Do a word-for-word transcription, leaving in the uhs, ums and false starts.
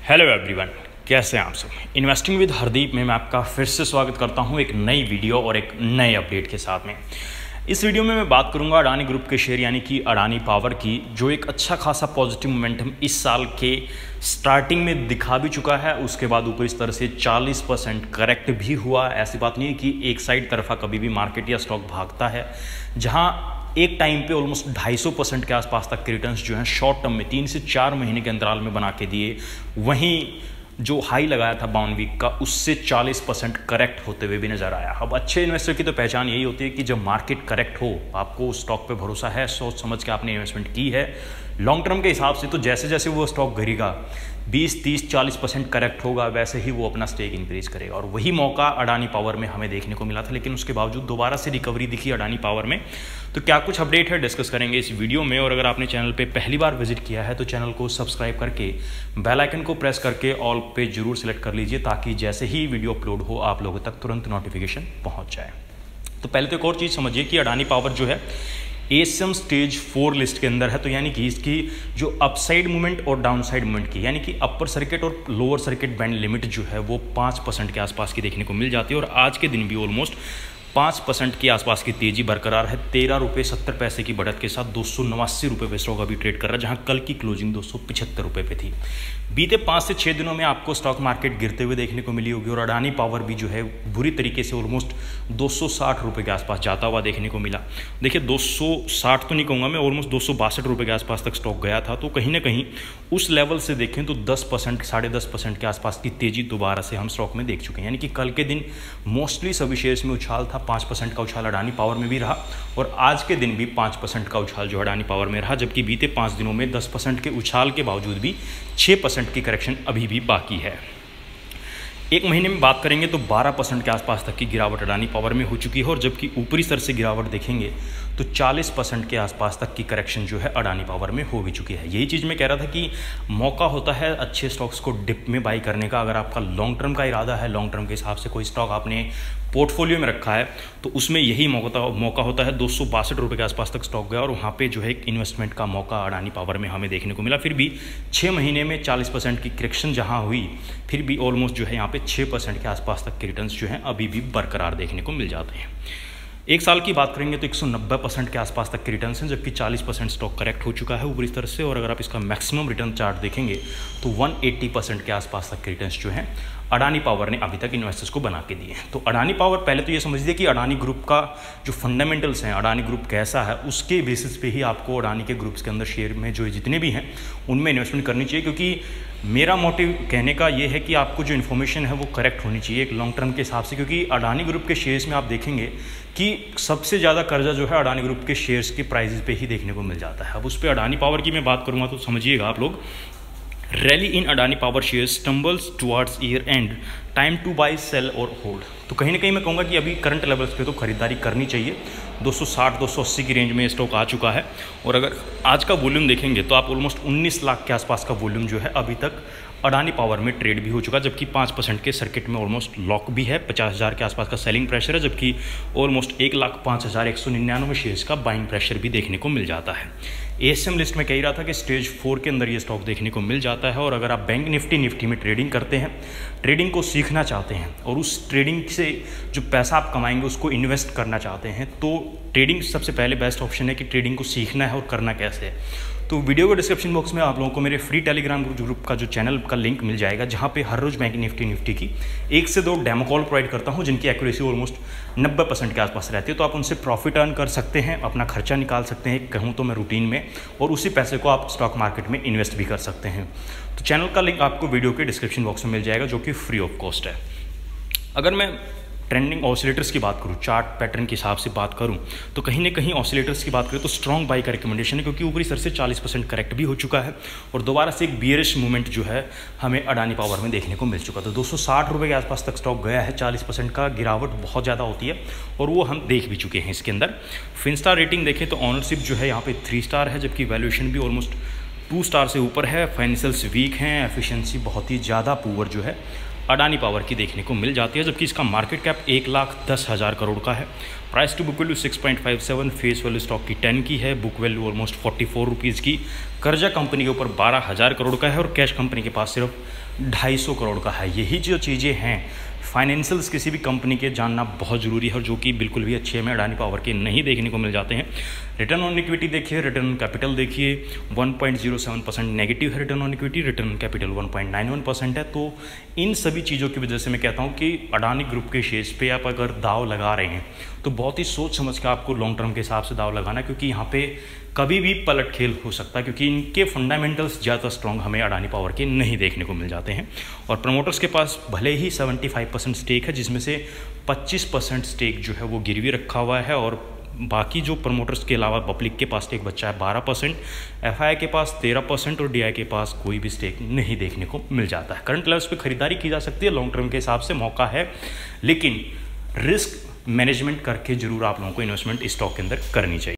Hello everyone, कैसे हैं आप सब। इन्वेस्टिंग विद हरदीप में मैं आपका फिर से स्वागत करता हूं एक नई वीडियो और एक नए अपडेट के साथ में। इस वीडियो में मैं बात करूंगा अडानी ग्रुप के शेयर यानी कि अडानी पावर की, जो एक अच्छा खासा पॉजिटिव मोमेंटम इस साल के स्टार्टिंग में दिखा भी चुका है। उसके बाद ऊपर इस तरह से चालीस परसेंट करेक्ट भी हुआ। ऐसी बात नहीं है कि एक साइड तरफा कभी भी मार्केट या स्टॉक भागता है। जहां एक टाइम पे ऑलमोस्ट ढाई सौ परसेंट के आसपास तक के रिटर्न्स जो हैं शॉर्ट टर्म में तीन से चार महीने के अंतराल में बना के दिए, वहीं जो हाई लगाया था बावन वीक का उससे चालीस परसेंट करेक्ट होते हुए भी नजर आया। अब अच्छे इन्वेस्टर की तो पहचान यही होती है कि जब मार्केट करेक्ट हो, आपको उस स्टॉक पे भरोसा है, सोच समझ के आपने इन्वेस्टमेंट की है लॉन्ग टर्म के हिसाब से, तो जैसे जैसे वो स्टॉक गिरेगा बीस तीस चालीस परसेंट करेक्ट होगा, वैसे ही वो अपना स्टेक इंक्रीज करेगा। और वही मौका अडानी पावर में हमें देखने को मिला था, लेकिन उसके बावजूद दोबारा से रिकवरी दिखी अडानी पावर में। तो क्या कुछ अपडेट है डिस्कस करेंगे इस वीडियो में। और अगर आपने चैनल पे पहली बार विजिट किया है तो चैनल को सब्सक्राइब करके बेल आइकन को प्रेस करके ऑल पे जरूर सिलेक्ट कर लीजिए, ताकि जैसे ही वीडियो अपलोड हो आप लोगों तक तुरंत नोटिफिकेशन पहुंच जाए। तो पहले तो एक और चीज़ समझिए कि अडानी पावर जो है एसएम स्टेज फोर लिस्ट के अंदर है, तो यानी कि इसकी जो अपसाइड मूवमेंट और डाउनसाइड मूवमेंट की, यानी कि अपर सर्किट और लोअर सर्किट बैंड लिमिट जो है वो पाँच परसेंट के आसपास की देखने को मिल जाती है। और आज के दिन भी ऑलमोस्ट पाँच परसेंट के आसपास की तेजी बरकरार है। तेरह रुपये सत्तर पैसे की बढ़त के साथ दो सौ नवासी रुपये पे स्टॉक अभी ट्रेड कर रहा है, जहां कल की क्लोजिंग दो सौ पिछहत्तर रुपये पे थी। बीते पाँच से छः दिनों में आपको स्टॉक मार्केट गिरते हुए देखने को मिली होगी, और अडानी पावर भी जो है बुरी तरीके से ऑलमोस्ट दो सौ साठ रुपये के आसपास जाता हुआ देखने को मिला। देखिए दो सौ साठ तो नहीं कहूँगा मैं, ऑलमोस्ट दो सौ बासठ रुपये के आसपास तक स्टॉक गया था। तो कहीं ना कहीं उस लेवल से देखें तो दस परसेंट साढ़े दस परसेंट के आसपास की तेजी दोबारा से हम स्टॉक में देख चुके हैं। यानी कि कल के दिन मोस्टली सभी शेयर्स में उछाल था, पाँच परसेंट का उछाल अडानी पावर में भी रहा, और आज के दिन भी पाँच परसेंट का उछाल जो अडानी पावर में रहा। जबकि बीते पाँच दिनों में दस परसेंट के उछाल के बावजूद भी छः परसेंट की करेक्शन अभी भी बाकी है। एक महीने में बात करेंगे तो बारह परसेंट के आसपास तक की गिरावट अडानी पावर में हो चुकी है, और जबकि ऊपरी स्तर से गिरावट देखेंगे तो चालीस परसेंट के आसपास तक की करेक्शन जो है अडानी पावर में हो भी चुकी है। यही चीज़ मैं कह रहा था कि मौका होता है अच्छे स्टॉक्स को डिप में बाई करने का। अगर आपका लॉन्ग टर्म का इरादा है, लॉन्ग टर्म के हिसाब से कोई स्टॉक आपने पोर्टफोलियो में रखा है, तो उसमें यही मौका मौका होता है। दो सौ बासठ रुपये के आसपास तक स्टॉक गया और वहाँ पे जो है एक इन्वेस्टमेंट का मौका अडानी पावर में हमें देखने को मिला। फिर भी छः महीने में चालीस परसेंट की करेक्शन जहाँ हुई, फिर भी ऑलमोस्ट जो है यहाँ पे छः परसेंट के आसपास तक के रिटर्न्स जो हैं अभी भी बरकरार देखने को मिल जाते हैं। एक साल की बात करेंगे तो एक सौ नब्बे परसेंट के आसपास तक के रिटर्न्स हैं, जबकि चालीस परसेंट स्टॉक करेक्ट हो चुका है ऊपरी स्तर से। और अगर आप इसका मैक्सिमम रिटर्न चार्ट देखेंगे तो एक सौ अस्सी परसेंट के आसपास तक के रिटर्न्स जो हैं अडानी पावर ने अभी तक इन्वेस्टर्स को बना के दिए हैं। तो अडानी पावर, पहले तो ये समझ लीजिए कि अडानी ग्रुप का जो फंडामेंटल्स हैं, अडानी ग्रुप कैसा है, उसके बेसिस पे ही आपको अडानी के ग्रुप्स के अंदर शेयर में जो जितने भी हैं उनमें इन्वेस्टमेंट करनी चाहिए। क्योंकि मेरा मोटिव कहने का ये है कि आपको जो इन्फॉर्मेशन है वो करेक्ट होनी चाहिए एक लॉन्ग टर्म के हिसाब से। क्योंकि अडानी ग्रुप के शेयर्स में आप देखेंगे कि सबसे ज़्यादा कर्जा जो है अडानी ग्रुप के शेयर्स के प्राइजेस पे ही देखने को मिल जाता है। अब उस पर अडानी पावर की मैं बात करूँगा तो समझिएगा आप लोग, rally in Adani power shares stumbles towards year end, time to buy sell और होल्ड। तो कहीं ना कहीं मैं कहूँगा कि अभी करंट लेवल्स पे तो खरीदारी करनी चाहिए। दो सौ साठ दो सौ अस्सी की रेंज में स्टॉक आ चुका है, और अगर आज का वॉल्यूम देखेंगे तो आप ऑलमोस्ट उन्नीस लाख के आसपास का वॉल्यूम जो है अभी तक अडानी पावर में ट्रेड भी हो चुका, जबकि पाँच परसेंट के सर्किट में ऑलमोस्ट लॉक भी है। पचास हज़ार के आसपास का सेलिंग प्रेशर है, जबकि ऑलमोस्ट एक लाख पाँच हज़ार एक सौ निन्यानवे शेयर्स का बाइंग प्रेशर भी देखने को मिल जाता है। एएसएम लिस्ट में कह रहा था कि स्टेज फोर के अंदर ये स्टॉक देखने को मिल जाता है। और अगर आप बैंक निफ्टी निफ्टी में ट्रेडिंग करते हैं, ट्रेडिंग को सीखना चाहते हैं और उस ट्रेडिंग से जो पैसा आप कमाएंगे उसको इन्वेस्ट करना चाहते हैं, तो ट्रेडिंग सबसे पहले बेस्ट ऑप्शन है कि ट्रेडिंग को सीखना है और करना कैसे है। तो वीडियो के डिस्क्रिप्शन बॉक्स में आप लोगों को मेरे फ्री टेलीग्राम ग्रुप का जो चैनल का लिंक मिल जाएगा, जहां पे हर रोज़ बैंक निफ्टी निफ्टी की एक से दो डेमो कॉल प्रोवाइड करता हूं, जिनकी एक्यूरेसी ऑलमोस्ट नब्बे परसेंट के आसपास रहती है। तो आप उनसे प्रॉफिट अर्न कर सकते हैं, अपना खर्चा निकाल सकते हैं कहूँ तो मैं रूटीन में, और उसी पैसे को आप स्टॉक मार्केट में इन्वेस्ट भी कर सकते हैं। तो चैनल का लिंक आपको वीडियो के डिस्क्रिप्शन बॉक्स में मिल जाएगा, जो कि फ्री ऑफ कॉस्ट है। अगर मैं ट्रेंडिंग ऑसिलेटर्स की बात करूं, चार्ट पैटर्न के हिसाब से बात करूं, तो कहीं ना कहीं ऑसिलेटर्स की बात करें तो स्ट्रॉन्ग बाई का रिकमेंडेशन है, क्योंकि ऊपरी स्तर से चालीस परसेंट करेक्ट भी हो चुका है, और दोबारा से एक बियरिश मूवमेंट जो है हमें अडानी पावर में देखने को मिल चुका। तो दो सौ साठ रुपये के आसपास तक स्टॉक गया है। चालीस परसेंट का गिरावट बहुत ज़्यादा होती है, और वो हम देख भी चुके हैं इसके अंदर। फिनस्टार रेटिंग देखें तो ऑनरशिप जो है यहाँ पे थ्री स्टार है, जबकि वैल्यूएशन भी ऑलमोस्ट टू स्टार से ऊपर है। फाइनेंशियल्स वीक हैं, एफिशिएंसी बहुत ही ज़्यादा पुअर जो है अडानी पावर की देखने को मिल जाती है, जबकि इसका मार्केट कैप एक लाख दस हज़ार करोड़ का है। Price to book value six point five seven, face value stock की टेन की है, book value almost forty four rupees की, कर्जा कंपनी के ऊपर बारह हज़ार करोड़ का है और कैश कंपनी के पास सिर्फ ढाई सौ करोड़ का है। यही जो चीज़ें हैं, फाइनेंशियल्स किसी भी कंपनी के जानना बहुत ज़रूरी है, और जो कि बिल्कुल भी अच्छे हमें अडानी पावर के नहीं देखने को मिल जाते हैं। रिटर्न ऑन इक्विटी देखिए, रिटर्न ऑन कैपिटल देखिए, one point zero seven percent negative है return on equity, return on capital one point nine one percent है। तो इन सभी चीज़ों की वजह से मैं कहता हूँ कि अडानी ग्रुप के शेयर्स पे आप अगर दाव लगा रहे हैं तो बहुत ही सोच समझ के आपको लॉन्ग टर्म के हिसाब से दाव लगाना, क्योंकि यहाँ पे कभी भी पलट खेल हो सकता है, क्योंकि इनके फंडामेंटल्स ज़्यादा स्ट्रॉन्ग हमें अडानी पावर के नहीं देखने को मिल जाते हैं। और प्रमोटर्स के पास भले ही सेवेंटी फाइव परसेंट स्टेक है, जिसमें से पच्चीस परसेंट स्टेक जो है वो गिरवी रखा हुआ है, और बाकी जो प्रमोटर्स के अलावा पब्लिक के पास स्टेक बचा है बारह परसेंट, एफआई के पास तेरह परसेंट और डीआई के पास कोई भी स्टेक नहीं देखने को मिल जाता है। करंट लेवल्स पे खरीदारी की जा सकती है, लॉन्ग टर्म के हिसाब से मौका है, लेकिन रिस्क मैनेजमेंट करके जरूर आप लोगों को इन्वेस्टमेंट स्टॉक के अंदर करनी चाहिए।